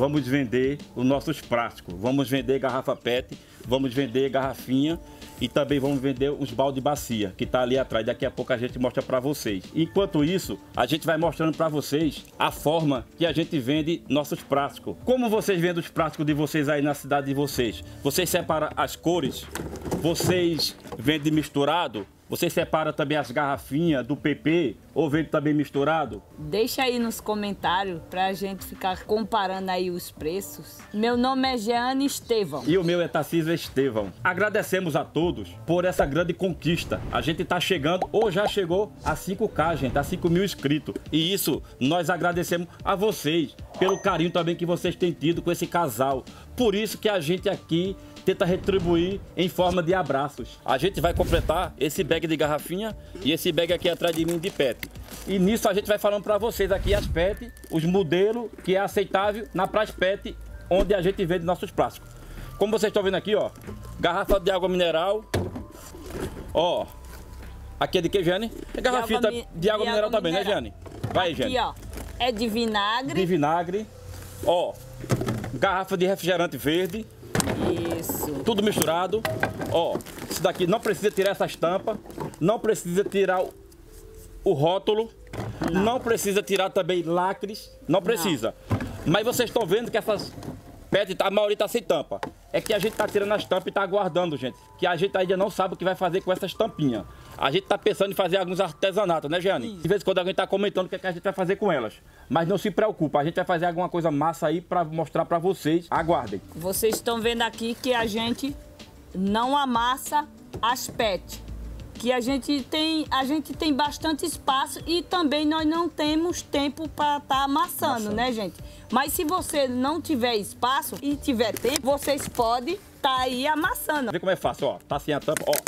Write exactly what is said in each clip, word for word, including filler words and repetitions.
vamos vender os nossos plásticos. Vamos vender garrafa pet, vamos vender garrafinha e também vamos vender os balde bacia, que tá ali atrás. Daqui a pouco a gente mostra para vocês. Enquanto isso, a gente vai mostrando para vocês a forma que a gente vende nossos plásticos. Como vocês vendem os plásticos de vocês aí na cidade de vocês? Vocês separam as cores? Vocês vendem misturado? Você separa também as garrafinhas do P P ou vende também misturado? Deixa aí nos comentários pra gente ficar comparando aí os preços. Meu nome é Jeane Estevão. E o meu é Tarcísio Estevão. Agradecemos a todos por essa grande conquista. A gente tá chegando, ou já chegou, a cinco K, gente, a cinco mil inscritos. E isso, nós agradecemos a vocês, pelo carinho também que vocês têm tido com esse casal. Por isso que a gente aqui tenta retribuir em forma de abraços. A gente vai completar esse bag de garrafinha e esse bag aqui atrás de mim de pet. E nisso a gente vai falando para vocês aqui as pet, os modelos que é aceitável na Pras Pet, onde a gente vende nossos plásticos. Como vocês estão vendo aqui, ó, garrafa de água mineral, ó, aqui é de que, Jeane? É garrafinha de água, de água de mineral água também, mineral. Né, Jeane? Vai, Jeane. Aqui, ó, é de vinagre. De vinagre, ó, garrafa de refrigerante verde. Isso. Tudo misturado. Ó, isso daqui não precisa tirar essa estampa, não precisa tirar o, o rótulo, não. não precisa tirar também lacres, não precisa. Não. Mas vocês estão vendo que essas pet, a maioria tá sem tampa. É que a gente tá tirando as tampas e tá aguardando, gente. Que a gente ainda não sabe o que vai fazer com essas tampinhas. A gente tá pensando em fazer alguns artesanatos, né, Jeane? De vez em quando alguém tá comentando o que, é que a gente vai fazer com elas. Mas não se preocupa, a gente vai fazer alguma coisa massa aí pra mostrar pra vocês. Aguardem. Vocês estão vendo aqui que a gente não amassa as pet. Que a gente tem, a gente tem bastante espaço e também nós não temos tempo para estar tá amassando, amassando, né, gente? Mas se você não tiver espaço e tiver tempo, vocês podem estar tá aí amassando. Vê como é fácil, ó. Tá sem a tampa, ó.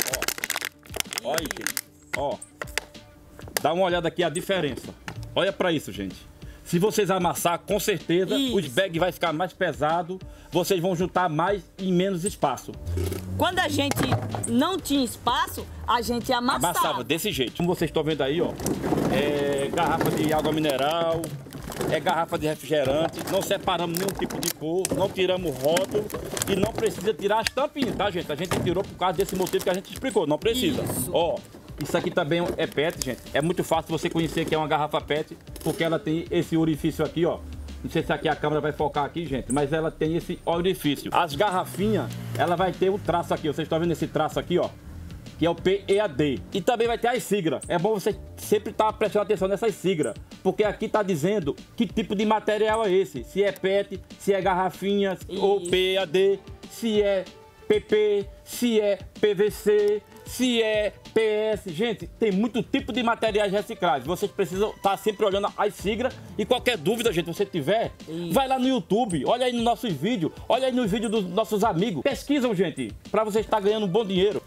Ó. Olha, gente. Ó. Dá uma olhada aqui a diferença. Olha para isso, gente. Se vocês amassar, com certeza, isso. Os bags vai ficar mais pesado. Vocês vão juntar mais em menos espaço. Quando a gente não tinha espaço, a gente amassava. Amassava desse jeito. Como vocês estão vendo aí, ó. É garrafa de água mineral, é garrafa de refrigerante. Não separamos nenhum tipo de cor, não tiramos rótulo e não precisa tirar as tampinhas, tá, gente? A gente tirou por causa desse motivo que a gente explicou. Não precisa. Isso. Ó. Isso aqui também é pet, gente. É muito fácil você conhecer que é uma garrafa pet, porque ela tem esse orifício aqui, ó. Não sei se aqui a câmera vai focar aqui, gente, mas ela tem esse orifício. As garrafinhas, ela vai ter o traço aqui. Vocês estão vendo esse traço aqui, ó? Que é o P E A D. E também vai ter as siglas. É bom você sempre estar prestando atenção nessas siglas, porque aqui tá dizendo que tipo de material é esse. Se é pet, se é garrafinha, Isso. ou P E A D, se é P P, se é P V C, se é P S. Gente, tem muito tipo de materiais recicláveis. Vocês precisam estar sempre olhando as siglas. E qualquer dúvida, gente, você tiver, Isso. vai lá no YouTube, olha aí nos nossos vídeos, olha aí nos vídeos dos nossos amigos. Pesquisam, gente, para você estar ganhando um bom dinheiro.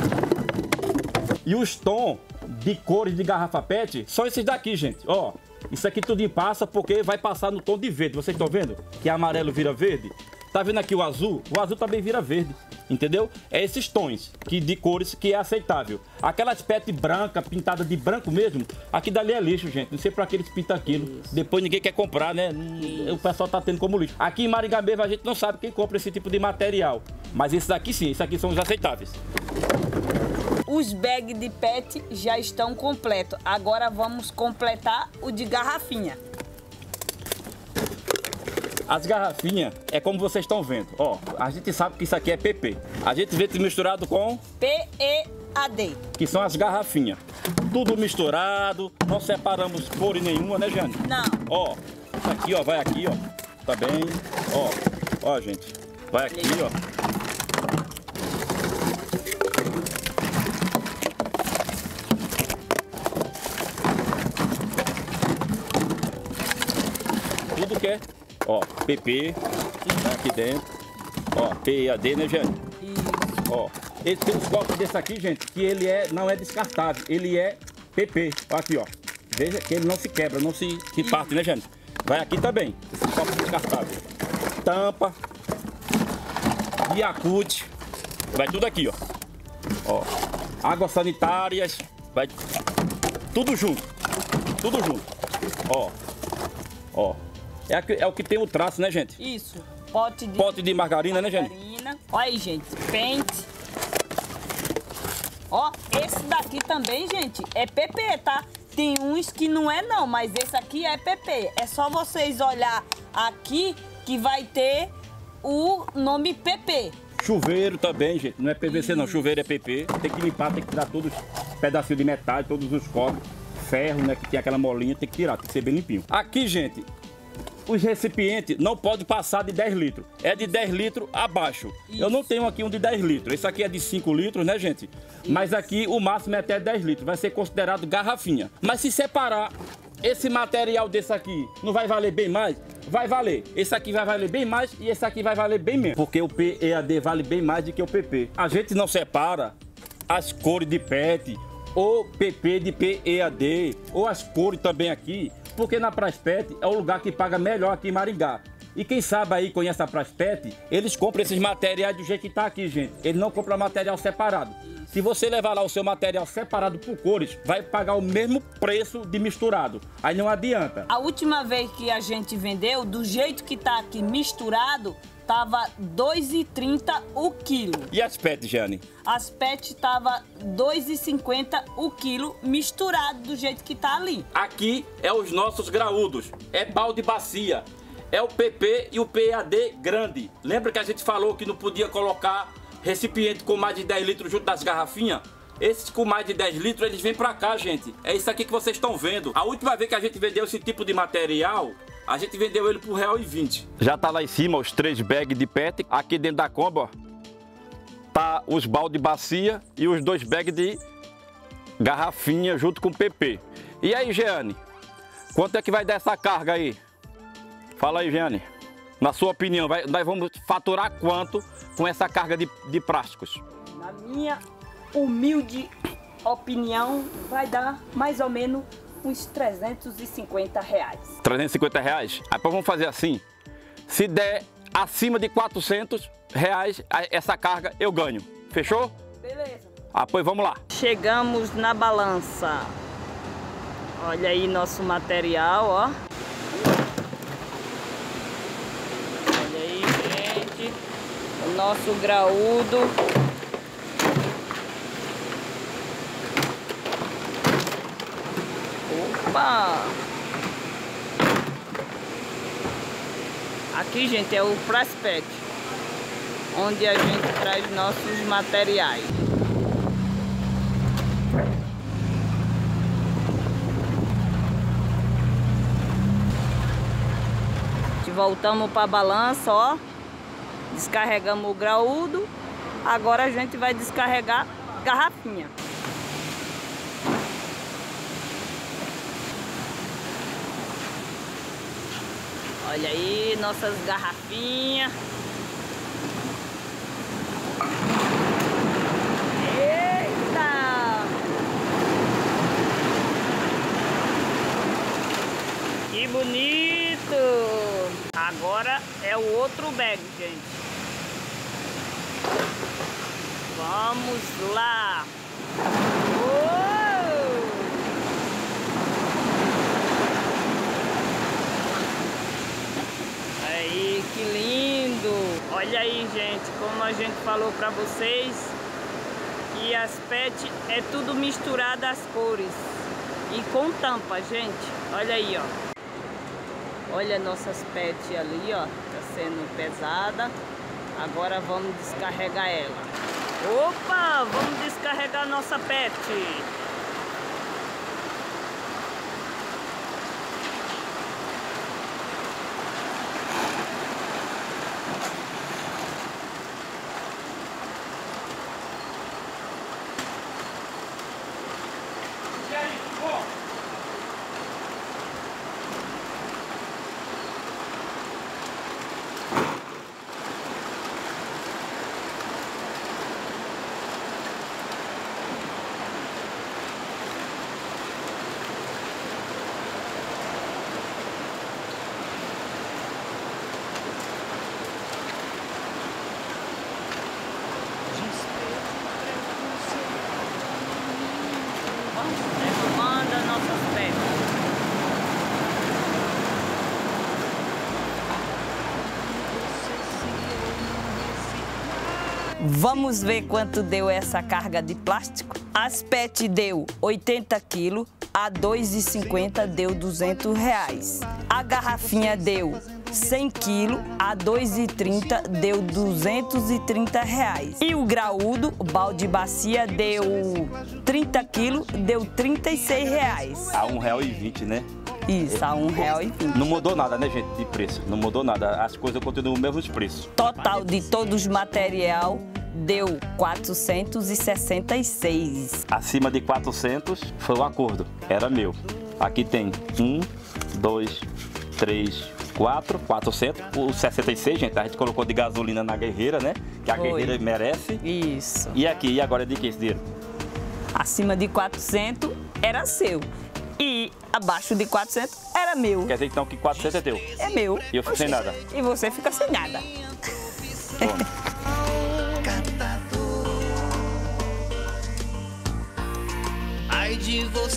E os tons de cores de garrafa pet são esses daqui, gente. Ó, isso aqui tudo passa porque vai passar no tom de verde. Vocês estão vendo que amarelo vira verde? Tá vendo aqui o azul? O azul também vira verde, entendeu? É esses tons que, de cores que é aceitável. Aquelas pet branca, pintada de branco mesmo, aqui dali é lixo, gente. Não sei pra que eles pintam aquilo. Isso. Depois ninguém quer comprar, né? Isso. O pessoal tá tendo como lixo. Aqui em Maringá mesmo a gente não sabe quem compra esse tipo de material. Mas esses aqui sim, esses aqui são os aceitáveis. Os bags de pet já estão completos. Agora vamos completar o de garrafinha. As garrafinhas é como vocês estão vendo. Ó, a gente sabe que isso aqui é P P. A gente vê misturado com P E A D, que são as garrafinhas. Tudo misturado, não separamos cor nenhuma, né, Jeane? Não. Ó, isso aqui, ó, vai aqui, ó. Tá bem? Ó, ó, gente. Vai aqui, ó. Tudo que é. Ó, P P, tá aqui dentro. Ó, P E A D, né, Jeane? Isso. Ó, ele tem uns copos desse aqui, gente, que ele é, não é descartável, ele é P P. Ó, aqui, ó. Veja que ele não se quebra, não se, se parte, né, Jeane? Vai aqui também, esse copo descartável. Tampa, Yakult, vai tudo aqui, ó. Ó, águas sanitárias, vai tudo junto, tudo junto. Ó, ó. É, a que, é o que tem o traço, né, gente? Isso. Pote de, Pote de margarina, margarina, né, gente? Olha aí, gente. Pente. Ó, esse daqui também, gente, é P P, tá? Tem uns que não é não, mas esse aqui é P P. É só vocês olhar aqui que vai ter o nome P P. Chuveiro também, gente. Não é P V C não, chuveiro é P P. Tem que limpar, tem que tirar todos os pedacinhos de metal, todos os copos. Ferro, né, que tem aquela molinha, tem que tirar, tem que ser bem limpinho. Aqui, gente, os recipientes não podem passar de dez litros. É de dez litros abaixo. Isso. Eu não tenho aqui um de dez litros. Esse aqui é de cinco litros, né, gente? Isso. Mas aqui o máximo é até dez litros. Vai ser considerado garrafinha. Mas se separar esse material desse aqui, não vai valer bem mais? Vai valer. Esse aqui vai valer bem mais e esse aqui vai valer bem menos. Porque o P E A D vale bem mais do que o P P. A gente não separa as cores de P E T, ou P P de P E A D, ou as cores também aqui, porque na Praspet é o lugar que paga melhor aqui em Maringá. E quem sabe aí, conhece a Praspet, eles compram esses materiais do jeito que tá aqui, gente. Eles não compram material separado. Se você levar lá o seu material separado por cores, vai pagar o mesmo preço de misturado. Aí não adianta. A última vez que a gente vendeu, do jeito que tá aqui misturado, tava dois reais e trinta centavos o quilo. E as P E T, Jane? As P E T tava dois reais e cinquenta centavos o quilo, misturado do jeito que tá ali. Aqui é os nossos graúdos, é balde bacia, é o P P e o P E A D grande. Lembra que a gente falou que não podia colocar recipiente com mais de dez litros junto das garrafinhas? Esses com mais de dez litros, eles vêm pra cá, gente. É isso aqui que vocês estão vendo. A última vez que a gente vendeu esse tipo de material, a gente vendeu ele por um real e vinte. Já tá lá em cima os três bags de P E T. Aqui dentro da Kombi, ó, tá os balde bacia e os dois bags de garrafinha junto com o P P. E aí, Jeane, quanto é que vai dar essa carga aí? Fala aí, Jeane. Na sua opinião, vai, nós vamos faturar quanto com essa carga de, de plásticos? Na minha humilde opinião, vai dar mais ou menos uns trezentos e cinquenta reais. trezentos e cinquenta reais? Aí vamos fazer assim, se der acima de quatrocentos reais essa carga, eu ganho. Fechou? Beleza. Ah, pois vamos lá. Chegamos na balança. Olha aí nosso material, ó. Olha aí, gente. O nosso graúdo. Opa! Aqui, gente, é o Praspet, onde a gente traz nossos materiais. Voltamos para a balança, ó. Descarregamos o graúdo. Agora a gente vai descarregar garrafinha. Olha aí nossas garrafinhas. Eita! Que bonito! Agora é o outro bag, gente. Vamos lá! Uou! Aí, que lindo! Olha aí, gente, como a gente falou pra vocês, que as P E T é tudo misturado as cores e com tampa, gente. Olha aí, ó. Olha nossas P E T ali, ó, tá sendo pesada. Agora vamos descarregar ela. Opa, vamos descarregar nossa P E T. Vamos ver quanto deu essa carga de plástico? As pet deu oitenta quilos, a dois e cinquenta deu duzentos reais. A garrafinha deu cem quilos, a dois e trinta deu duzentos e trinta reais. E o graúdo, o balde bacia, deu trinta quilos, deu trinta e seis reais. A um real e vinte, né? Isso, a um real e vinte. Não mudou nada, né, gente, de preço. Não mudou nada. As coisas continuam os mesmos preços. Total de todos os material deu quatrocentos e sessenta e seis. Acima de quatrocentos foi o acordo. Era meu. Aqui tem um, dois, três, quatro, quatrocentos. O sessenta e seis, gente, a gente colocou de gasolina na guerreira, né? Que a Foi. guerreira merece. Isso. E aqui, e agora é de que esse dinheiro? Acima de quatrocentos era seu. E abaixo de quatrocentos era meu. Quer dizer então que quatrocentos é teu. É meu. E eu fico sem nada. E você fica sem nada. Pronto. Ai de você.